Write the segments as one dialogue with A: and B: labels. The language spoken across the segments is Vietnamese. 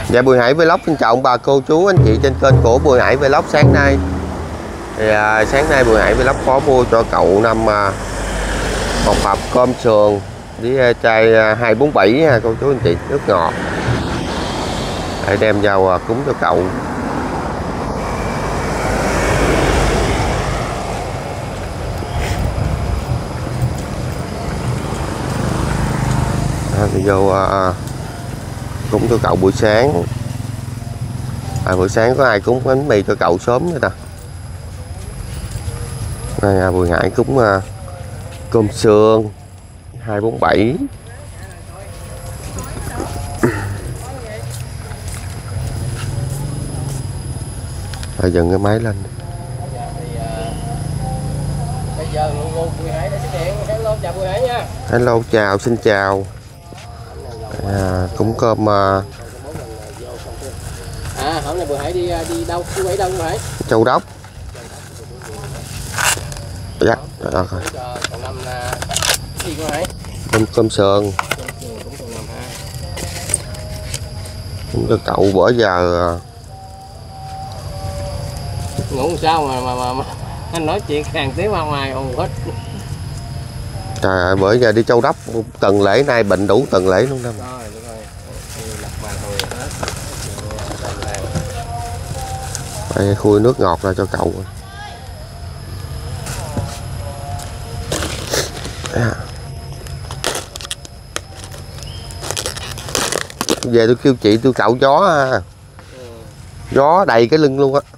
A: Dạ, Bùi Hải Vlog xin chào ông bà cô chú anh chị trên kênh của Bùi Hải Vlog sáng nay. Thì sáng nay Bùi Hải Vlog có mua cho cậu một hộp cơm sườn với chai 247 nha cô chú anh chị, nước ngọt để đem vào cúng cho cậu. Thì vô cúng cho cậu buổi sáng. Buổi sáng có ai cúng bánh mì cho cậu sớm vậy ta. Bùi Hải cúng cơm sườn 247. Dừng cái máy lên.
B: Bây giờ Bùi Hải đã xuất hiện. Hello, chào Bùi Hải nha.
A: Hello, chào, xin chào. Cúng cơm.
B: Hôm nay Bùi Hải đi đâu? Đi quẩy đâu Bùi Hải?
A: Châu Đốc. Dạ, rồi.
B: Còn năm gì Bùi Hải?
A: Cơm sườn. Cúng cho cậu bữa giờ.
B: Ngủ sao mà anh nói chuyện hàng tiếng ra ngoài ồn hết.
A: Trời ơi, bữa giờ đi Châu Đốc tuần lễ nay bệnh đủ tuần lễ luôn đó. Đây, khui nước ngọt ra cho cậu. Về tôi kêu chị tôi cạo gió gió đầy cái lưng luôn á.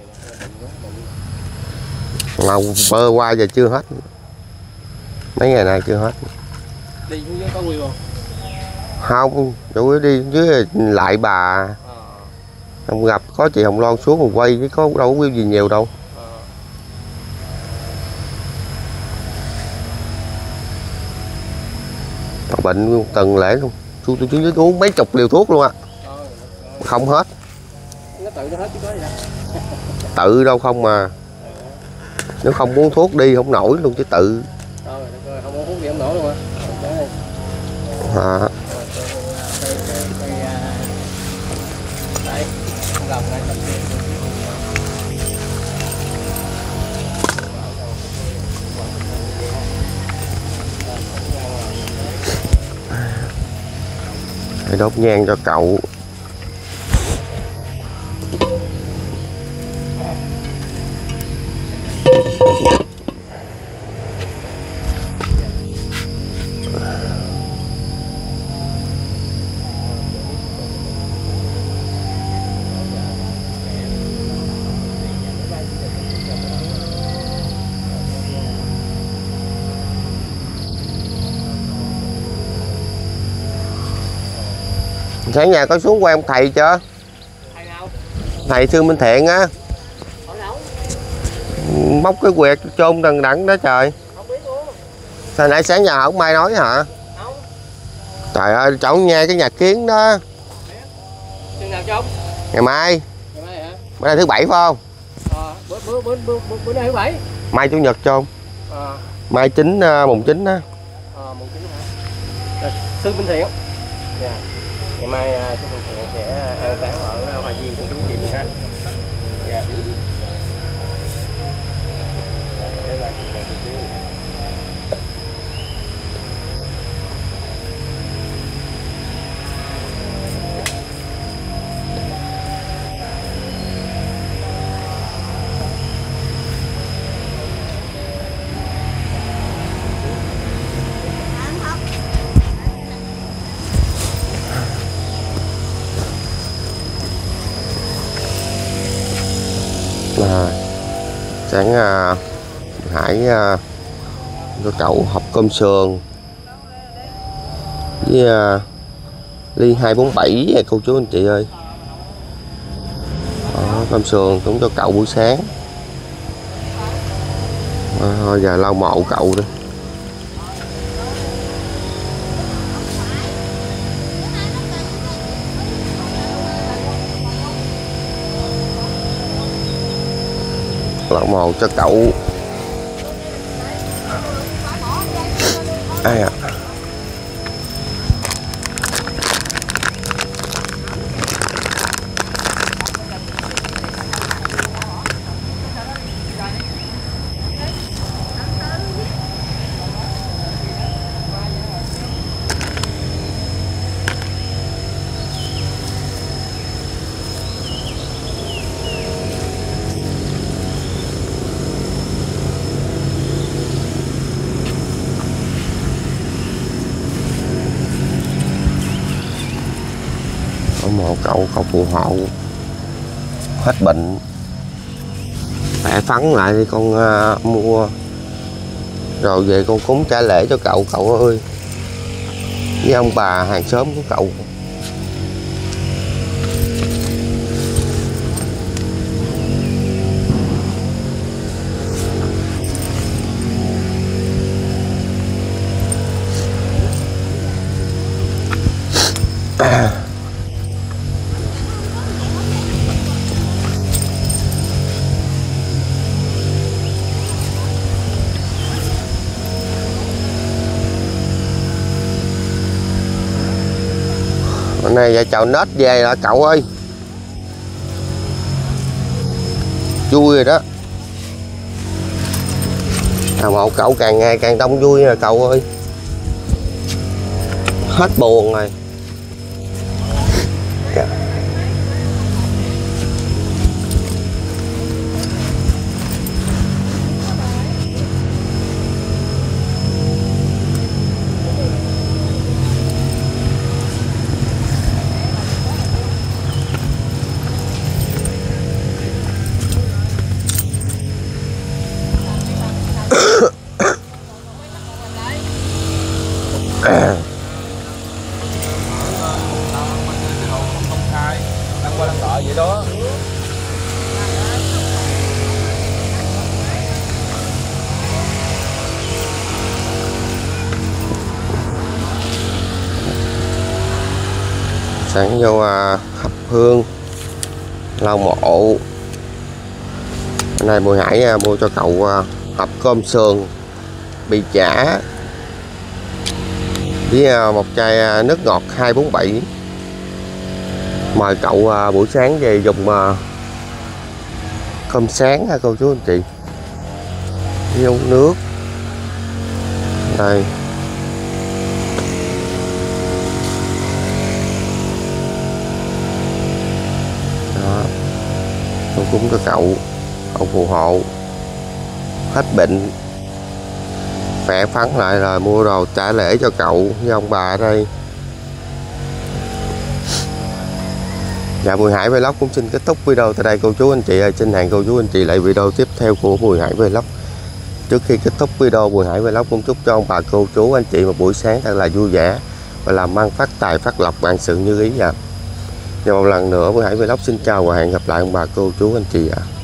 A: Mà bơ qua giờ chưa hết, mấy ngày nay chưa hết.
B: Đi dưới có quy không?
A: Không, chủ yếu đi dưới lại bà. Không gặp có chị Hồng Loan xuống rồi quay chứ có đâu có view gì nhiều đâu. Bệnh tuần lễ luôn. Tôi dưới uống mấy chục liều thuốc luôn á. Không hết.
B: Nó tự nó hết chứ có gì đâu.
A: Tự đâu không mà. Nếu không muốn thuốc đi không nổi luôn chứ tự.
B: Không muốn thuốc gì không nổi luôn hả? Đây, lòng này tập tiền.
A: Hãy đốt nhang cho cậu. Sáng nhà có xuống quen thầy chưa?
B: Thầy nào?
A: Thầy Sư Minh Thiện á. Móc cái quẹt chôn đằng đẵng đó trời.
B: Không biết luôn.
A: Sao nãy sáng nhà không ai nói hả?
B: Không.
A: Trời ơi, cháu nghe cái nhạc kiến đó.
B: Chừng nào trông?
A: Ngày mai.
B: Ngày mai hả?
A: Bữa nay thứ bảy phải không?
B: Bữa nay thứ bảy.
A: Mai chủ nhật trông. Mai mùng 9 á.
B: Mùng 9 hả? Sư Minh Thiện. Dạ. Ngày mai chú Minh Thiện sẽ an táng ở Hòa Viên của chú chị ha. Dạ.
A: Sáng Hải cho cậu hộp cơm sườn với ly 247 cô chú anh chị ơi. Cơm sườn cũng cho cậu buổi sáng. Thôi giờ lau mộ cậu đi. Lọ màu cho cậu. Ai à. ủng hộ cậu phù hộ hết bệnh khỏe phắn lại đi con, mua rồi về con cúng trả lễ cho cậu ơi, với ông bà hàng xóm của cậu. Hôm nay vợ chồng nết về là cậu ơi, vui rồi đó. Một cậu càng ngày càng đông vui rồi cậu ơi, hết buồn rồi.
B: Vậy đó.
A: Sáng vô thắp hương lau mộ. Hôm nay Bùi Hải mua cho cậu hộp cơm sườn bị chả với một chai nước ngọt 247. Mời cậu buổi sáng về dùng cơm sáng ha cô chú anh chị, với uống nước đây. Đó, tôi cúng cho cậu phù hộ hết bệnh khỏe phắn lại, rồi mua đồ trả lễ cho cậu với ông bà ở đây. Dạ, Bùi Hải Vlog cũng xin kết thúc video tại đây cô chú anh chị ơi. Xin hẹn cô chú anh chị lại video tiếp theo của Bùi Hải Vlog. Trước khi kết thúc video, Bùi Hải Vlog cũng chúc cho ông bà cô chú anh chị một buổi sáng thật là vui vẻ và làm ăn phát tài phát lộc vạn sự như ý. Và một lần nữa Bùi Hải Vlog xin chào và hẹn gặp lại ông bà cô chú anh chị ạ.